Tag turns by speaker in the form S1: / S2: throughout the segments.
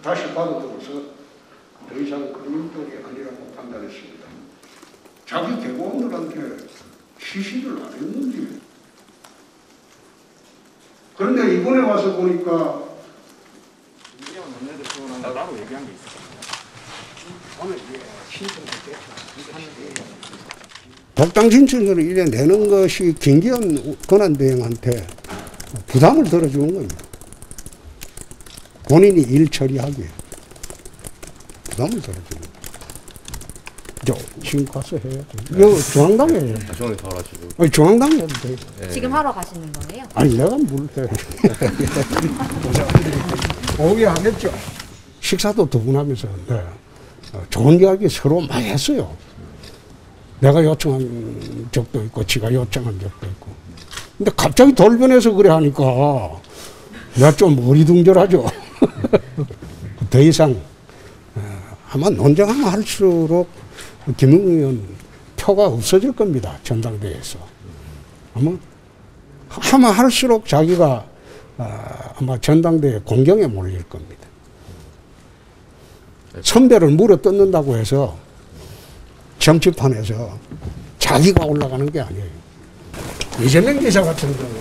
S1: 다시 받아들어서 더 이상 그런 쪽이 아니라고 판단했습니다. 자기 개고원들한테 시시를 안 했는지. 그런데 이번에 와서 보니까
S2: 따로 얘기한 게 있어요.
S1: 오늘 신청을 복당 신청서를 이래 내는 것이 김기현 권한대행한테 부담을 들어주는 겁니다. 본인이 일 처리하기에 부담을 들어주는 거예요. 지금 가서 해야죠. 이거 중앙당에 해야죠.
S3: 나중에 더 하시죠.
S1: 아니, 중앙당에 해도 돼요.
S4: 네. 지금 하러 가시는 거예요?
S1: 아니, 내가 뭘 해. 오게 하겠죠. 식사도 두 분 하면서 좋은 이야기 서로 많이 했어요. 내가 요청한 적도 있고, 지가 요청한 적도 있고. 근데 갑자기 돌변해서 그래 하니까 내가 좀 어리둥절하죠. 더 이상 아마 논쟁하면 할수록 김웅 의원 표가 없어질 겁니다. 전당대회에서. 아마 할수록 자기가 아마 전당대회 공경에 몰릴 겁니다. 선배를 물어 뜯는다고 해서 정치판에서 자기가 올라가는 게 아니에요. 이재명 기자 같은 경우는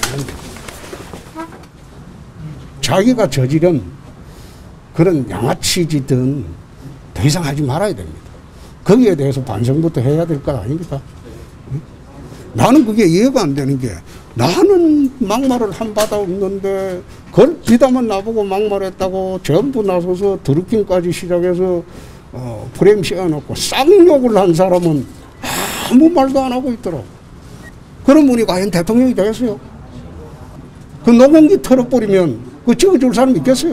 S1: 자기가 저지른 그런 양아치짓은 더 이상 하지 말아야 됩니다. 거기에 대해서 반성부터 해야 될 것 아닙니까? 응? 나는 그게 이해가 안 되는 게 나는 막말을 한 바도 없는데 그걸 비담은 나보고 막말했다고 전부 나서서 드루킹까지 시작해서 프레임 씌워놓고 쌍욕을 한 사람은 아무 말도 안 하고 있더라고. 그런 분이 과연 대통령이 되겠어요? 그 노공기 털어버리면 그 찍어줄 사람 있겠어요?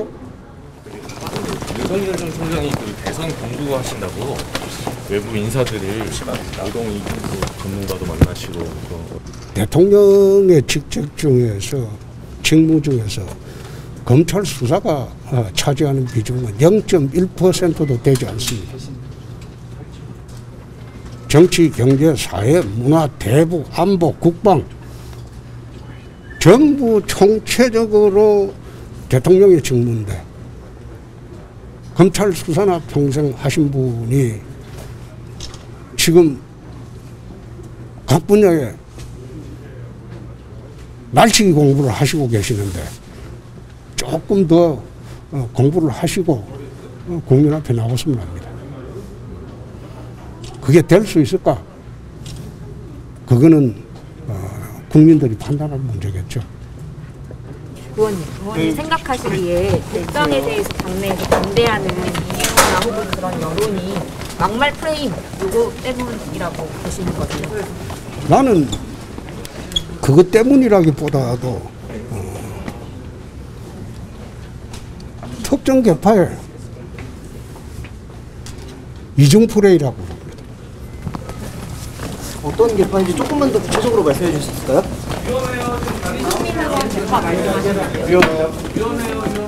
S3: 윤석열 전 총장이 그 대선 공부하신다고 외부 인사들이 노동이 전문가도 만나시고
S1: 대통령의 직무 중에서 검찰 수사가 차지하는 비중은 0.1%도 되지 않습니다. 정치, 경제, 사회, 문화, 대북, 안보, 국방 전부 총체적으로 대통령의 직무인데 검찰 수사나 평생 하신 분이 지금 각 분야에 날치기 공부를 하시고 계시는데 조금 더 공부를 하시고 국민 앞에 나왔으면 합니다. 그게 될 수 있을까? 그거는 국민들이 판단할 문제겠죠.
S4: 의원님 생각하시기에 일정에 대해서 당내에서 반대하는 이유나 혹은 그런 여론이 막말 프레임 요거 때문이라고 보시는 거죠?
S1: 나는 그것 때문이라기보다도 특정 계파의 이중 프레이라고 합니다.
S5: 어떤 개파인지 조금만 더 구체적으로 말씀해 주실 수 있을까요?
S4: 시민의원 개파 말씀하셨는데요.